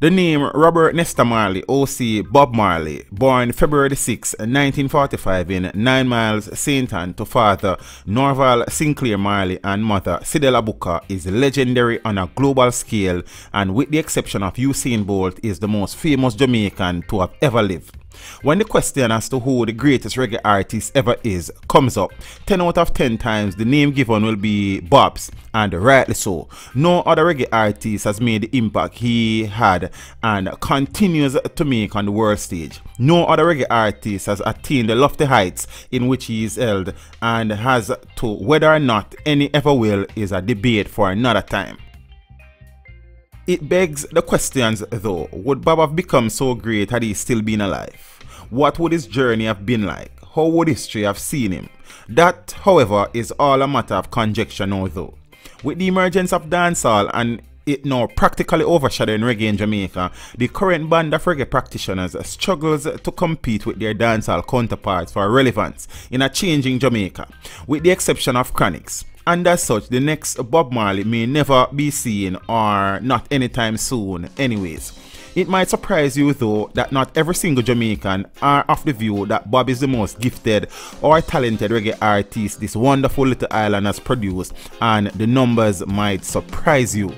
The name Robert Nest Marley, O.C. Bob Marley, born February 6, 1945 in 9 Miles, St. Ann to father Norval Sinclair Marley and mother Cedella Booker, is legendary on a global scale and, with the exception of Usain Bolt, is the most famous Jamaican to have ever lived. When the question as to who the greatest reggae artist ever is comes up, 10 out of 10 times the name given will be Bob's, and rightly so. No other reggae artist has made the impact he had and continues to make on the world stage. No other reggae artist has attained the lofty heights in which he is held, and has to whether or not any ever will is a debate for another time. It begs the questions though, would Bob have become so great had he still been alive? What would his journey have been like? How would history have seen him? That, however, is all a matter of conjecture now though. With the emergence of dancehall and it now practically overshadowing reggae in Jamaica, the current band of reggae practitioners struggles to compete with their dancehall counterparts for relevance in a changing Jamaica, with the exception of Chronics. And as such, the next Bob Marley may never be seen, or not anytime soon anyways. It might surprise you though that not every single Jamaican are of the view that Bob is the most gifted or talented reggae artist this wonderful little island has produced, and the numbers might surprise you.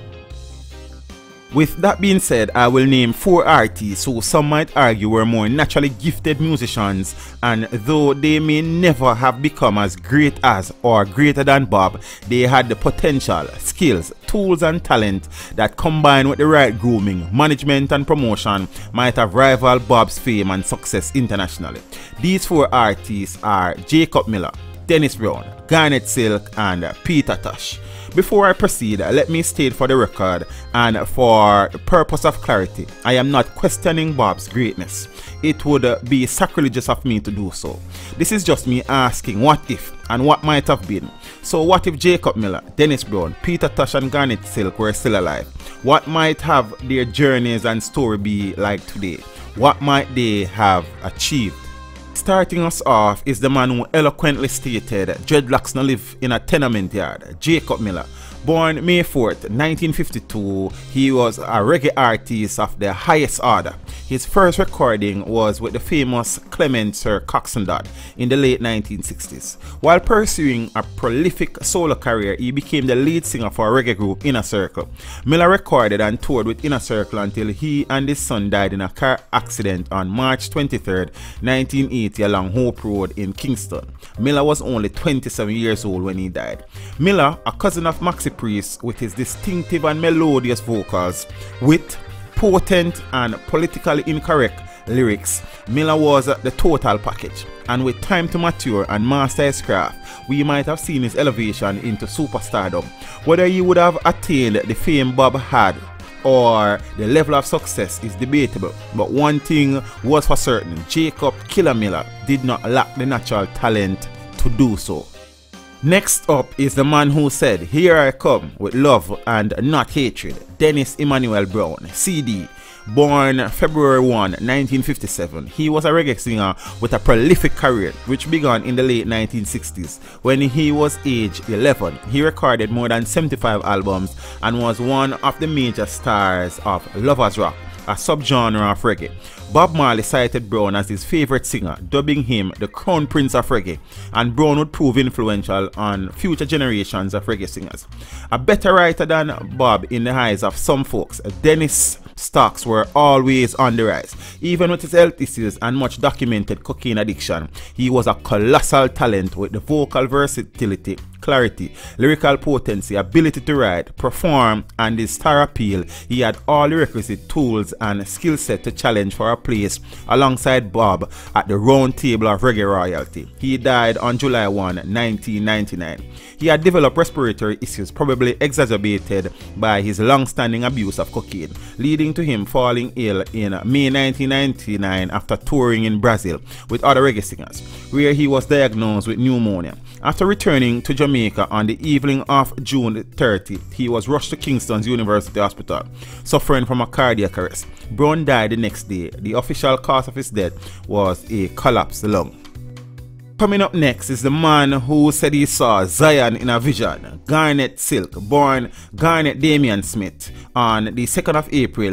With that being said, I will name 4 artists who some might argue were more naturally gifted musicians, and though they may never have become as great as or greater than Bob, they had the potential, skills, tools and talent that, combined with the right grooming, management and promotion, might have rivaled Bob's fame and success internationally. These 4 artists are Jacob Miller, Dennis Brown, Garnet Silk and Peter Tosh. Before I proceed, let me state for the record and for the purpose of clarity, I am not questioning Bob's greatness. It would be sacrilegious of me to do so. This is just me asking what if and what might have been. So what if Jacob Miller, Dennis Brown, Peter Tosh and Garnet Silk were still alive? What might have their journeys and story be like today? What might they have achieved? Starting us off is the man who eloquently stated dreadlocks no live in a tenement yard, Jacob Miller. Born May 4th, 1952, he was a reggae artist of the highest order. His first recording was with the famous Clement Sir Coxsone in the late 1960s. While pursuing a prolific solo career, he became the lead singer for a reggae group Inner Circle. Miller recorded and toured with Inner Circle until he and his son died in a car accident on March 23rd, 1980 along Hope Road in Kingston. Miller was only 27 years old when he died. Miller, a cousin of Maxi Priest, with his distinctive and melodious vocals, with potent and politically incorrect lyrics, Miller was the total package, and with time to mature and master his craft, we might have seen his elevation into superstardom. Whether he would have attained the fame Bob had or the level of success is debatable, but one thing was for certain: Jacob Killer Miller did not lack the natural talent to do so. Next up is the man who said, "Here I come with love and not hatred," Dennis Emmanuel Brown, CD. Born February 1, 1957, he was a reggae singer with a prolific career which began in the late 1960s. When he was age 11, he recorded more than 75 albums and was one of the major stars of Lovers Rock, a subgenre of reggae. Bob Marley cited Brown as his favorite singer, dubbing him the Crown Prince of Reggae, and Brown would prove influential on future generations of reggae singers. A better writer than Bob in the eyes of some folks, Dennis' stocks were always on the rise. Even with his health issues and much documented cocaine addiction, he was a colossal talent with the vocal versatility, clarity, lyrical potency, ability to write, perform, and his star appeal. He had all the requisite tools and skill set to challenge for a place alongside Bob at the round table of reggae royalty. He died on July 1, 1999. He had developed respiratory issues, probably exacerbated by his long-standing abuse of cocaine, leading to him falling ill in May 1999 after touring in Brazil with other reggae singers, where he was diagnosed with pneumonia. After returning to Jamaica on the evening of June 30, he was rushed to Kingston's University Hospital, suffering from a cardiac arrest. Brown died the next day. The official cause of his death was a collapsed lung. Coming up next is the man who said he saw Zion in a vision. Garnet Silk, born Garnet Damian Smith on the 2nd of April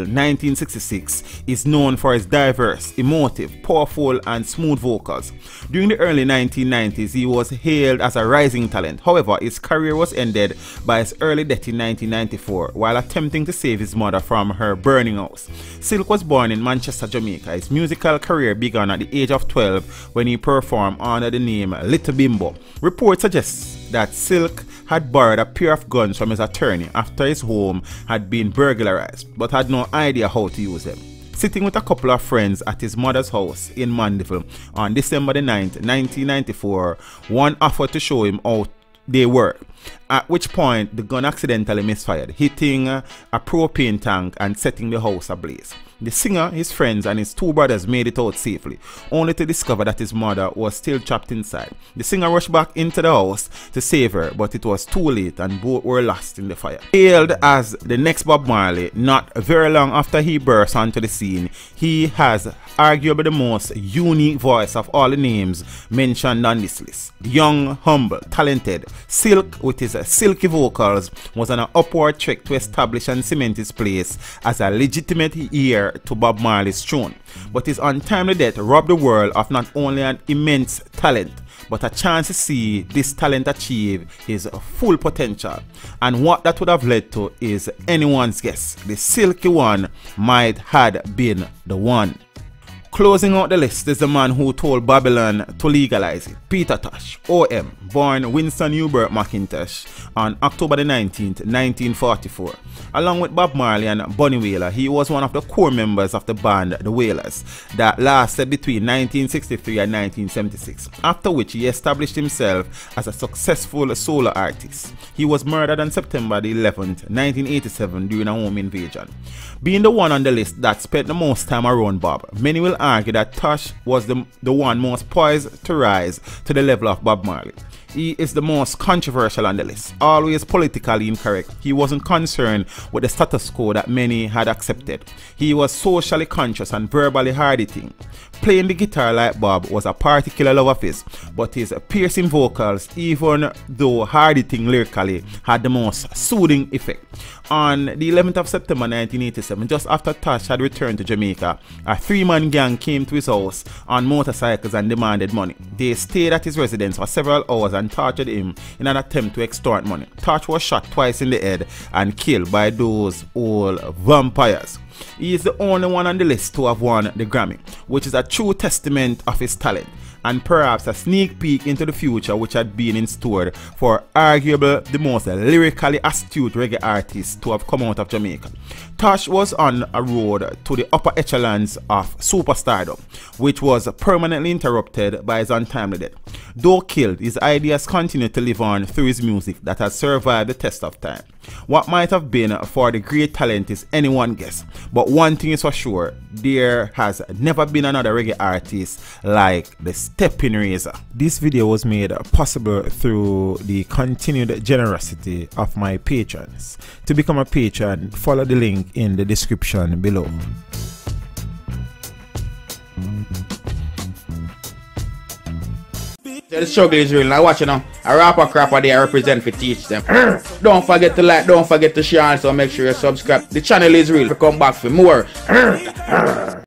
1966, is known for his diverse, emotive, powerful and smooth vocals. During the early 1990s, he was hailed as a rising talent. However, his career was ended by his early death in 1994 while attempting to save his mother from her burning house. Silk was born in Manchester, Jamaica. His musical career began at the age of 12 when he performed under the name Little Bimbo. Reports suggest that Silk had borrowed a pair of guns from his attorney after his home had been burglarized, but had no idea how to use them. Sitting with a couple of friends at his mother's house in Mandeville on December the 9th, 1994, one offered to show him how they work, at which point the gun accidentally misfired, hitting a propane tank and setting the house ablaze. The singer, his friends and his two brothers made it out safely, only to discover that his mother was still trapped inside. The singer rushed back into the house to save her, but it was too late and both were lost in the fire. Hailed as the next Bob Marley, not very long after he burst onto the scene, he has arguably the most unique voice of all the names mentioned on this list. The young, humble, talented Silk, with his silky vocals, was on an upward trek to establish and cement his place as a legitimate heir to Bob Marley's throne. But his untimely death robbed the world of not only an immense talent, but a chance to see this talent achieve his full potential. And what that would have led to is anyone's guess. The silky one might have been the one. Closing out the list is the man who told Babylon to legalize it, Peter Tosh, OM, born Winston Hubert McIntosh on October the 19th, 1944. Along with Bob Marley and Bunny Wailer, he was one of the core members of the band The Wailers that lasted between 1963 and 1976, after which he established himself as a successful solo artist. He was murdered on September the 11th, 1987 during a home invasion. Being the one on the list that spent the most time around Bob, many will argue that Tosh was the one most poised to rise to the level of Bob Marley. He is the most controversial on the list, always politically incorrect. He wasn't concerned with the status quo that many had accepted. He was socially conscious and verbally hard-hitting. Playing the guitar like Bob was a particular love of his, but his piercing vocals, even though hard-hitting lyrically, had the most soothing effect. On the 11th of September 1987, just after Tosh had returned to Jamaica, a three-man gang came to his house on motorcycles and demanded money. They stayed at his residence for several hours and tortured him in an attempt to extort money. Tosh was shot twice in the head and killed by those old vampires. He is the only one on the list to have won the Grammy, which is a true testament of his talent, and perhaps a sneak peek into the future which had been in store for arguably the most lyrically astute reggae artist to have come out of Jamaica. Tosh was on a road to the upper echelons of superstardom, which was permanently interrupted by his untimely death. Though killed, his ideas continue to live on through his music that has survived the test of time. What might have been for the great talent is anyone's guess, but one thing is for sure, there has never been another reggae artist like the Stepping Razor. This video was made possible through the continued generosity of my patrons. To become a patron, follow the link in the description below. The struggle is real. Now watch it now. A rapper crapper they represent for teach them. Don't forget to like, don't forget to share, so make sure you subscribe. The channel is real. Come back for more.